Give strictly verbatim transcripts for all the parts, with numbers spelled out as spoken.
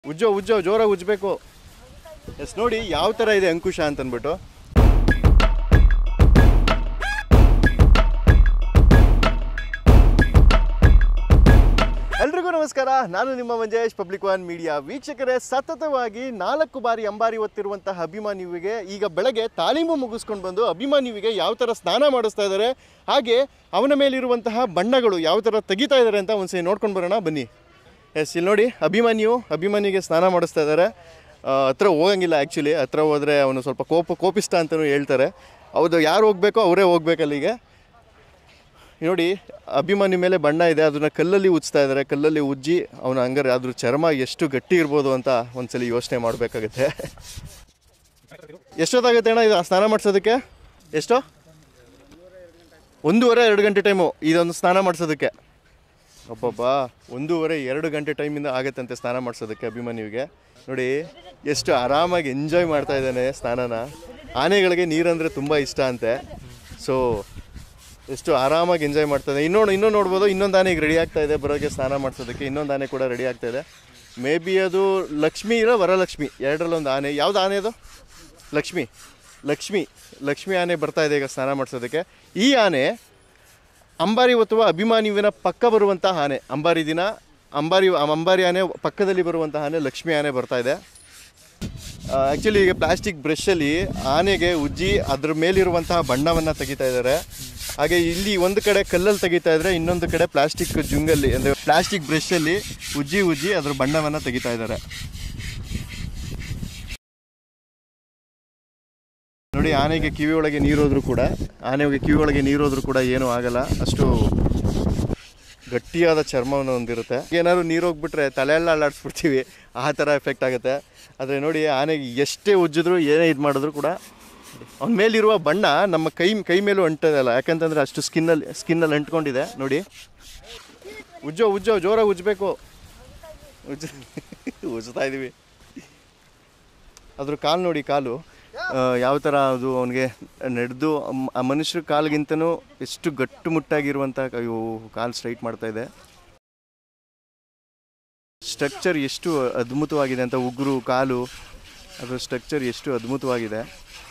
ಉಜ್ಜೋ ಉಜ್ಜೋ ಜೋರಾಗಿ ಉಜ್ಜಬೇಕು. ಎಸ್ ನೋಡಿ ಯಾವ ಥರ ಇದೆ ಅಂಕುಶ ಅಂತಂದ್ಬಿಟ್ಟು. ಎಲ್ರಿಗೂ ನಮಸ್ಕಾರ, ನಾನು ನಿಮ್ಮ ಮಂಜೇಶ್, ಪಬ್ಲಿಕ್ ಒನ್ ಮೀಡಿಯಾ ವೀಕ್ಷಕರೇ. ಸತತವಾಗಿ ನಾಲ್ಕು ಬಾರಿ ಅಂಬಾರಿ ಹೊತ್ತಿರುವಂತಹ ಅಭಿಮನ್ಯುವಿಗೆ ಈಗ ಬೆಳಗ್ಗೆ ತಾಲೀಮು ಮುಗಿಸ್ಕೊಂಡು ಬಂದು ಅಭಿಮನ್ಯುವಿಗೆ ಯಾವ ಥರ ಸ್ನಾನ ಮಾಡಿಸ್ತಾ ಇದ್ದಾರೆ, ಹಾಗೆ ಅವನ ಮೇಲಿರುವಂತಹ ಬಣ್ಣಗಳು ಯಾವ ಥರ ತೆಗಿತಾ ಇದ್ದಾರೆ ಅಂತ ಒಂದ್ಸರಿ ನೋಡ್ಕೊಂಡು ಬರೋಣ ಬನ್ನಿ. ಎಸ್ ಇಲ್ಲಿ ನೋಡಿ ಅಭಿಮನ್ಯು ಅಭಿಮನ್ಯುಗೆ ಸ್ನಾನ ಮಾಡಿಸ್ತಾ ಇದ್ದಾರೆ. ಹತ್ರ ಹೋಗಂಗಿಲ್ಲ ಆ್ಯಕ್ಚುಲಿ, ಹತ್ರ ಹೋದರೆ ಅವನು ಸ್ವಲ್ಪ ಕೋಪ ಕೋಪಿಸ್ತಾ ಅಂತಲೂ ಹೇಳ್ತಾರೆ. ಹೌದು, ಯಾರು ಹೋಗಬೇಕೋ ಅವರೇ ಹೋಗ್ಬೇಕಲ್ಲಿಗೆ. ನೋಡಿ ಅಭಿಮನ್ಯು ಮೇಲೆ ಬಣ್ಣ ಇದೆ, ಅದನ್ನು ಕಲ್ಲಲ್ಲಿ ಉಜ್ತಾ ಇದ್ದಾರೆ. ಕಲ್ಲಲ್ಲಿ ಉಜ್ಜಿ ಅವನ ಹಂಗಾರೆ ಅದ್ರ ಚರ್ಮ ಎಷ್ಟು ಗಟ್ಟಿ ಇರ್ಬೋದು ಅಂತ ಒಂದ್ಸಲಿ ಯೋಚನೆ ಮಾಡಬೇಕಾಗುತ್ತೆ. ಎಷ್ಟೊತ್ತಾಗುತ್ತೆ ಅಣ್ಣ ಇದು ಸ್ನಾನ ಮಾಡಿಸೋದಕ್ಕೆ? ಎಷ್ಟೋ? ಒಂದೂವರೆ ಎರಡು ಗಂಟೆ ಟೈಮು ಇದೊಂದು ಸ್ನಾನ ಮಾಡಿಸೋದಕ್ಕೆ. ಒಬ್ಬೊಬ್ಬ ಒಂದೂವರೆ ಎರಡು ಗಂಟೆ ಟೈಮಿಂದ ಆಗುತ್ತಂತೆ ಸ್ನಾನ ಮಾಡಿಸೋದಕ್ಕೆ ಅಭಿಮನ್ಯುವಿಗೆ. ನೋಡಿ ಎಷ್ಟು ಆರಾಮಾಗಿ ಎಂಜಾಯ್ ಮಾಡ್ತಾ ಇದ್ದಾನೆ ಸ್ನಾನನ. ಆನೆಗಳಿಗೆ ನೀರಂದರೆ ತುಂಬ ಇಷ್ಟ ಅಂತೆ, ಸೊ ಎಷ್ಟು ಆರಾಮಾಗಿ ಎಂಜಾಯ್ ಮಾಡ್ತಾಯಿದೆ. ಇನ್ನೊಂದು ಇನ್ನೂ ನೋಡ್ಬೋದು, ಇನ್ನೊಂದು ಆನೆ ಈಗ ರೆಡಿ ಆಗ್ತಾ ಇದೆ ಬರೋಕ್ಕೆ ಸ್ನಾನ ಮಾಡಿಸೋದಕ್ಕೆ. ಇನ್ನೊಂದು ಆನೆ ಕೂಡ ರೆಡಿ ಆಗ್ತಾ ಇದೆ. ಮೇ ಬಿ ಅದು ಲಕ್ಷ್ಮಿ ಇಲ್ಲ ವರಲಕ್ಷ್ಮಿ, ಎರಡರಲ್ಲೊಂದು ಆನೆ. ಯಾವುದು ಆನೆ ಅದು? ಲಕ್ಷ್ಮಿ ಲಕ್ಷ್ಮಿ ಲಕ್ಷ್ಮಿ ಆನೆ ಬರ್ತಾ ಇದೆ ಈಗ ಸ್ನಾನ ಮಾಡಿಸೋದಕ್ಕೆ. ಈ ಆನೆ ಅಂಬಾರಿ ಹೊತ್ತುವ ಅಭಿಮನ್ಯುವಿನ ಪಕ್ಕ ಬರುವಂಥ ಆನೆ. ಅಂಬಾರಿ ದಿನ ಅಂಬಾರಿ ಅಂಬಾರಿ ಆನೆ ಪಕ್ಕದಲ್ಲಿ ಬರುವಂಥ ಆನೆ ಲಕ್ಷ್ಮಿ ಆನೆ ಬರ್ತಾ ಇದೆ. ಆ್ಯಕ್ಚುಲಿ ಈಗ ಪ್ಲಾಸ್ಟಿಕ್ ಬ್ರಷಲ್ಲಿ ಆನೆಗೆ ಉಜ್ಜಿ ಅದ್ರ ಮೇಲಿರುವಂತಹ ಬಣ್ಣವನ್ನು ತೆಗಿತಾ ಇದ್ದಾರೆ. ಹಾಗೆ ಇಲ್ಲಿ ಒಂದು ಕಡೆ ಕಲ್ಲಲ್ಲಿ ತೆಗಿತಾ ಇದ್ದಾರೆ, ಇನ್ನೊಂದು ಕಡೆ ಪ್ಲಾಸ್ಟಿಕ್ ಜುಂಗಲ್ಲಿ ಅಂದರೆ ಪ್ಲಾಸ್ಟಿಕ್ ಬ್ರಷಲ್ಲಿ ಉಜ್ಜಿ ಉಜ್ಜಿ ಅದ್ರ ಬಣ್ಣವನ್ನು ತೆಗಿತಾ ಇದ್ದಾರೆ. ನೋಡಿ ಆನೆಗೆ ಕಿವಿ ಒಳಗೆ ನೀರೋದ್ರೂ ಕೂಡ ಆನೆಗೆ ಕಿವಿ ಒಳಗೆ ನೀರೋದ್ರೂ ಕೂಡ ಏನೂ ಆಗಲ್ಲ, ಅಷ್ಟು ಗಟ್ಟಿಯಾದ ಚರ್ಮವನ್ನು ಹೊಂದಿರುತ್ತೆ. ಏನಾದ್ರು ನೀರು ಹೋಗ್ಬಿಟ್ರೆ ತಲೆಯೆಲ್ಲ ಅಲ್ಲಾಡಿಸ್ಬಿಡ್ತೀವಿ, ಆ ಥರ ಎಫೆಕ್ಟ್ ಆಗುತ್ತೆ. ಆದರೆ ನೋಡಿ ಆನೆಗೆ ಎಷ್ಟೇ ಉಜ್ಜಿದ್ರು ಏನೇ ಇದು ಮಾಡಿದ್ರು ಕೂಡ ಅವನ ಮೇಲಿರುವ ಬಣ್ಣ ನಮ್ಮ ಕೈ ಕೈ ಮೇಲೂ ಅಂಟೋದಲ್ಲ, ಯಾಕಂತಂದರೆ ಅಷ್ಟು ಸ್ಕಿನ್ನಲ್ಲಿ ಸ್ಕಿನ್ನಲ್ಲಿ ಅಂಟ್ಕೊಂಡಿದೆ. ನೋಡಿ ಉಜ್ಜೋ ಉಜ್ಜೋ ಜೋರಾಗಿ ಉಜ್ಜಬೇಕು. ಉಜ್ಜ ಉಜ್ತಾ ಇದ್ದೀವಿ. ಅದ್ರ ಕಾಲು ನೋಡಿ, ಕಾಲು ಯಾವ ಥರ ಅದು ಅವನಿಗೆ ನಡೆದು ಆ ಮನುಷ್ಯರ ಕಾಲಿಗಿಂತನೂ ಎಷ್ಟು ಗಟ್ಟುಮುಟ್ಟಾಗಿರುವಂಥ ಕಾಲು ಸ್ಟ್ರೈಟ್ ಮಾಡ್ತಾಯಿದೆ. ಸ್ಟ್ರಕ್ಚರ್ ಎಷ್ಟು ಅದ್ಭುತವಾಗಿದೆ ಅಂತ, ಉಗುರು ಕಾಲು ಅದರ ಸ್ಟ್ರಕ್ಚರ್ ಎಷ್ಟು ಅದ್ಭುತವಾಗಿದೆ.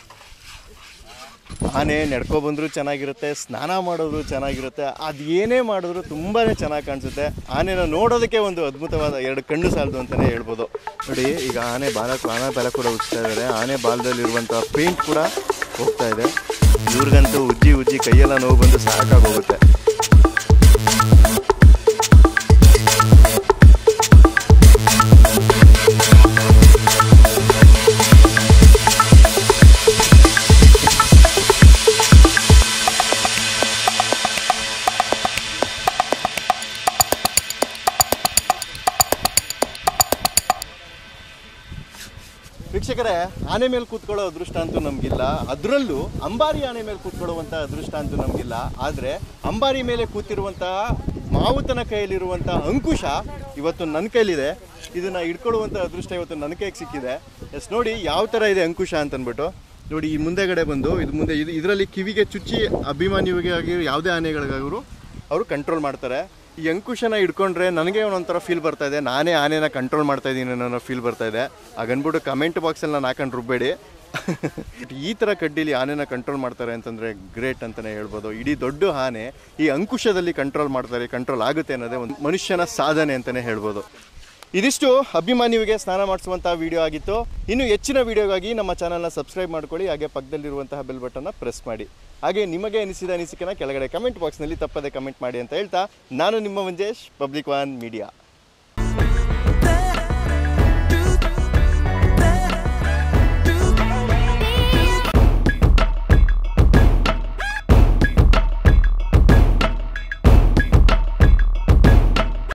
ಆನೆ ನಡ್ಕೊಬಂದರೂ ಚೆನ್ನಾಗಿರುತ್ತೆ, ಸ್ನಾನ ಮಾಡೋದು ಚೆನ್ನಾಗಿರುತ್ತೆ, ಅದು ಏನೇ ಮಾಡಿದ್ರು ತುಂಬಾ ಚೆನ್ನಾಗಿ ಕಾಣಿಸುತ್ತೆ. ಆನೆನ ನೋಡೋದಕ್ಕೆ ಒಂದು ಅದ್ಭುತವಾದ ಎರಡು ಕಣ್ಣು ಸಾಲದು ಅಂತಲೇ ಹೇಳ್ಬೋದು. ನೋಡಿ ಈಗ ಆನೆ ಬಾಲ ಆನೆ ಬಾಲ ಕೂಡ ಉಜ್ತಾ ಇದ್ದಾರೆ. ಆನೆ ಬಾಲದಲ್ಲಿರುವಂಥ ಪೇಂಟ್ ಕೂಡ ಹೋಗ್ತಾ ಇದೆ. ಇವ್ರಿಗಂತೂ ಉಜ್ಜಿ ಉಜ್ಜಿ ಕೈಯೆಲ್ಲ ನೋವು ಬಂದು ಸಾಕಾಗೋಗುತ್ತೆ. ವೀಕ್ಷಕರೇ, ಆನೆ ಮೇಲೆ ಕೂತ್ಕೊಳ್ಳೋ ಅದೃಷ್ಟ ಅಂತೂ ನಮಗಿಲ್ಲ, ಅದರಲ್ಲೂ ಅಂಬಾರಿ ಆನೆ ಮೇಲೆ ಕೂತ್ಕೊಳ್ಳುವಂಥ ಅದೃಷ್ಟ ಅಂತೂ ನಮಗಿಲ್ಲ. ಆದರೆ ಅಂಬಾರಿ ಮೇಲೆ ಕೂತಿರುವಂತಹ ಮಾವುತನ ಕೈಯಲ್ಲಿರುವಂಥ ಅಂಕುಶ ಇವತ್ತು ನನ್ನ ಕೈಲಿದೆ. ಇದನ್ನು ಹಿಡ್ಕೊಳ್ಳುವಂಥ ಅದೃಷ್ಟ ಇವತ್ತು ನನ್ನ ಕೈಗೆ ಸಿಕ್ಕಿದೆ. ಎಸ್ ನೋಡಿ ಯಾವ ಥರ ಇದೆ ಅಂಕುಶ ಅಂತಂದ್ಬಿಟ್ಟು. ನೋಡಿ ಈ ಮುಂದೆಗಡೆ ಬಂದು ಇದು ಮುಂದೆ ಇದು ಇದರಲ್ಲಿ ಕಿವಿಗೆ ಚುಚ್ಚಿ ಅಭಿಮನ್ಯುವಿಗೆ ಆಗಿ ಯಾವುದೇ ಆನೆಗಳಿಗಾಗಿರು ಅವರು ಕಂಟ್ರೋಲ್ ಮಾಡ್ತಾರೆ. ಈ ಅಂಕುಶನ ಹಿಡ್ಕೊಂಡ್ರೆ ನನಗೆ ಒಂದೊಂಥರ ಫೀಲ್ ಬರ್ತಾ ಇದೆ, ನಾನೇ ಆನೆನ ಕಂಟ್ರೋಲ್ ಮಾಡ್ತಾ ಇದ್ದೀನಿ ಅನ್ನೋ ಫೀಲ್ ಬರ್ತಾ ಇದೆ. ಹಾಗನ್ಬಿಟ್ಟು ಕಮೆಂಟ್ ಬಾಕ್ಸಲ್ಲಿ ನಾನು ಹಾಕೊಂಡು ರುಬ್ಬೇಡಿ. ಈ ಥರ ಕಡ್ಡಿಲಿ ಆನೆನ ಕಂಟ್ರೋಲ್ ಮಾಡ್ತಾರೆ ಅಂತಂದರೆ ಗ್ರೇಟ್ ಅಂತಲೇ ಹೇಳ್ಬೋದು. ಇಡೀ ದೊಡ್ಡ ಆನೆ ಈ ಅಂಕುಶದಲ್ಲಿ ಕಂಟ್ರೋಲ್ ಮಾಡ್ತಾರೆ, ಕಂಟ್ರೋಲ್ ಆಗುತ್ತೆ ಅನ್ನೋದೇ ಒಂದು ಮನುಷ್ಯನ ಸಾಧನೆ ಅಂತಲೇ ಹೇಳ್ಬೋದು. ಇದಿಷ್ಟು ಅಭಿಮನ್ಯುವಿಗೆ ಸ್ನಾನ ಮಾಡಿಸುವಂಥ ವಿಡಿಯೋ ಆಗಿತ್ತು. ಇನ್ನು ಹೆಚ್ಚಿನ ವಿಡಿಯೋಗಾಗಿ ನಮ್ಮ ಚಾನಲ್ನ ಸಬ್ಸ್ಕ್ರೈಬ್ ಮಾಡ್ಕೊಳ್ಳಿ, ಹಾಗೆ ಪಕ್ಕದಲ್ಲಿರುವಂತಹ ಬೆಲ್ ಬಟನ್ನ ಪ್ರೆಸ್ ಮಾಡಿ. ಹಾಗೆ ನಿಮಗೆ ಅನಿಸಿದ ಅನಿಸಿಕೆನ ಕೆಳಗಡೆ ಕಮೆಂಟ್ ಬಾಕ್ಸ್ನಲ್ಲಿ ತಪ್ಪದೆ ಕಮೆಂಟ್ ಮಾಡಿ ಅಂತ ಹೇಳ್ತಾ, ನಾನು ನಿಮ್ಮ ಮಂಜೇಶ್, ಪಬ್ಲಿಕ್ ಒನ್ ಮೀಡಿಯಾ.